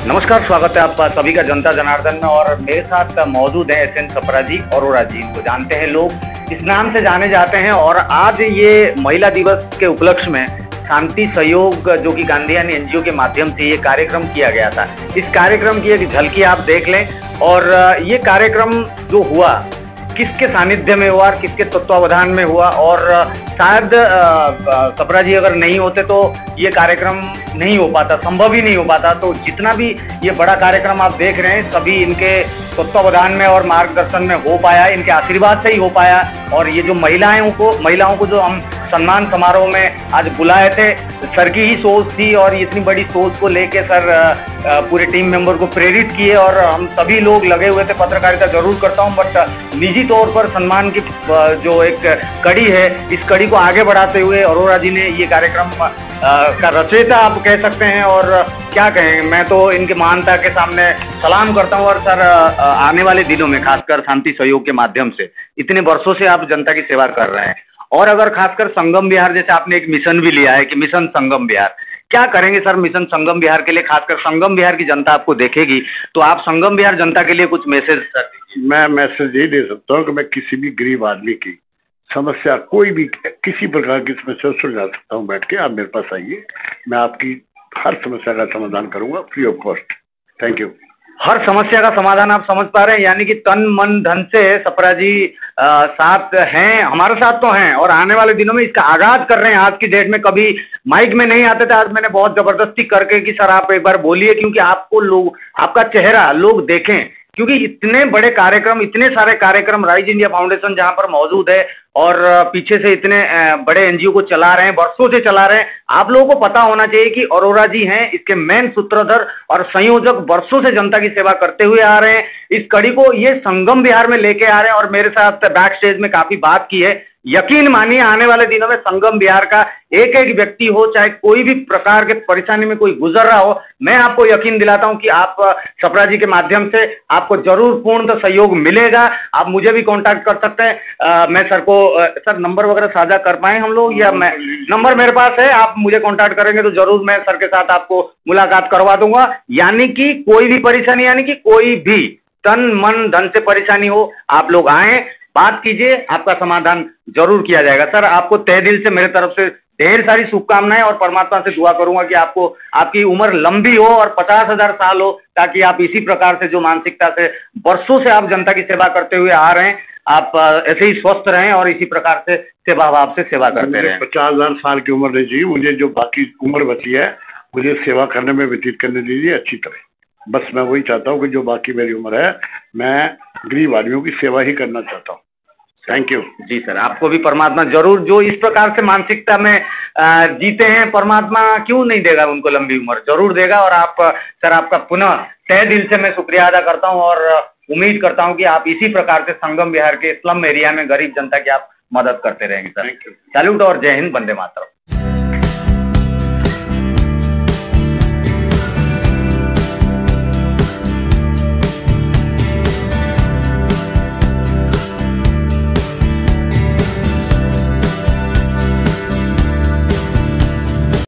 नमस्कार, स्वागत है आपका सभी का जनता जनार्दन में। और मेरे साथ मौजूद है एसएन छपरा जी, अरोड़ा जी। इनको जानते हैं लोग, इस नाम से जाने जाते हैं। और आज ये महिला दिवस के उपलक्ष्य में शांति सहयोग जो कि गांधीयानी एनजीओ के माध्यम से ये कार्यक्रम किया गया था। इस कार्यक्रम की एक झलकी आप देख लें। और ये कार्यक्रम जो हुआ किसके सानिध्य में हुआ और किसके तत्वावधान में हुआ, और शायद छपरा जी अगर नहीं होते तो ये कार्यक्रम नहीं हो पाता, संभव ही नहीं हो पाता। तो जितना भी ये बड़ा कार्यक्रम आप देख रहे हैं सभी इनके तत्वावधान में और मार्गदर्शन में हो पाया, इनके आशीर्वाद से ही हो पाया। और ये जो महिलाओं को जो हम सम्मान समारोह में आज बुलाए थे, सर की ही सोच थी और इतनी बड़ी सोच को लेके सर पूरे टीम मेंबर को प्रेरित किए। और हम सभी लोग लगे हुए थे। पत्रकारिता जरूर करता हूं, बट निजी तौर पर सम्मान की जो एक कड़ी है, इस कड़ी को आगे बढ़ाते हुए अरोड़ा जी ने ये कार्यक्रम का रचयिता आप कह सकते हैं। और क्या कहें, मैं तो इनके महानता के सामने सलाम करता हूं। और सर आने वाले दिनों में खासकर शांति सहयोग के माध्यम से इतने वर्षों से आप जनता की सेवा कर रहे हैं, और अगर खासकर संगम विहार जैसे आपने एक मिशन भी लिया है कि मिशन संगम विहार, क्या करेंगे सर मिशन संगम विहार के लिए? खासकर संगम विहार की जनता आपको देखेगी, तो आप संगम विहार जनता के लिए कुछ मैसेज सर दीजिए। मैं मैसेज यही दे सकता हूँ कि मैं किसी भी गरीब आदमी की समस्या, कोई भी किसी प्रकार की समस्या सुलझा सकता हूँ। बैठ के आप मेरे पास आइए, मैं आपकी हर समस्या का समाधान करूंगा free of cost. Thank you. हर समस्या का समाधान आप समझ पा रहे हैं, यानी कि तन मन धन से छपरा जी साथ हैं, हमारे साथ तो हैं। और आने वाले दिनों में इसका आगाज कर रहे हैं। आज की डेट में कभी माइक में नहीं आते थे, आज मैंने बहुत जबरदस्ती करके कि सर आप एक बार बोलिए, क्योंकि आपको लोग, आपका चेहरा लोग देखें। क्योंकि इतने बड़े कार्यक्रम, इतने सारे कार्यक्रम राइज इंडिया फाउंडेशन जहां पर मौजूद है और पीछे से इतने बड़े एनजीओ को चला रहे हैं, वर्षों से चला रहे हैं। आप लोगों को पता होना चाहिए कि अरोड़ा जी हैं इसके मेन सूत्रधर और संयोजक, वर्षों से जनता की सेवा करते हुए आ रहे हैं। इस कड़ी को ये संगम विहार में लेके आ रहे हैं और मेरे साथ बैक स्टेज में काफी बात की है। यकीन मानिए आने वाले दिनों में संगम विहार का एक एक व्यक्ति हो, चाहे कोई भी प्रकार के परेशानी में कोई गुजर रहा हो, मैं आपको यकीन दिलाता हूं कि आप छपरा जी के माध्यम से आपको जरूर पूर्ण सहयोग मिलेगा। आप मुझे भी कांटेक्ट कर सकते हैं। मैं सर को सर नंबर वगैरह साझा कर पाए हम लोग, या मैं नंबर मेरे पास है, आप मुझे कांटेक्ट करेंगे तो जरूर मैं सर के साथ आपको मुलाकात करवा दूंगा। यानी कि कोई भी परेशानी, यानी कि कोई भी तन मन धन से परेशानी हो, आप लोग आए, बात कीजिए, आपका समाधान जरूर किया जाएगा। सर आपको तहे दिल से मेरे तरफ से ढेर सारी शुभकामनाएं, और परमात्मा से दुआ करूंगा कि आपको, आपकी उम्र लंबी हो और 50,000 साल हो, ताकि आप इसी प्रकार से जो मानसिकता से वर्षों से आप जनता की सेवा करते हुए आ रहे हैं, आप ऐसे ही स्वस्थ रहें और इसी प्रकार से सेवा भाव से सेवा करते रहें। 50,000 साल की उम्र नहीं जी, मुझे जो बाकी उम्र बची है मुझे सेवा करने में व्यतीत करने दीजिए अच्छी तरह। बस मैं वही चाहता हूँ कि जो बाकी मेरी उम्र है, मैं गरीब आदमियों की सेवा ही करना चाहता हूँ। थैंक यू जी सर। आपको भी परमात्मा जरूर, जो इस प्रकार से मानसिकता में जीते हैं, परमात्मा क्यों नहीं देगा उनको लंबी उम्र, जरूर देगा। और आप सर, आपका पुनः तहे दिल से मैं शुक्रिया अदा करता हूं और उम्मीद करता हूं कि आप इसी प्रकार से संगम विहार के स्लम एरिया में गरीब जनता की आप मदद करते रहेंगे सर। सैल्यूट और जय हिंद, वंदे मातरम।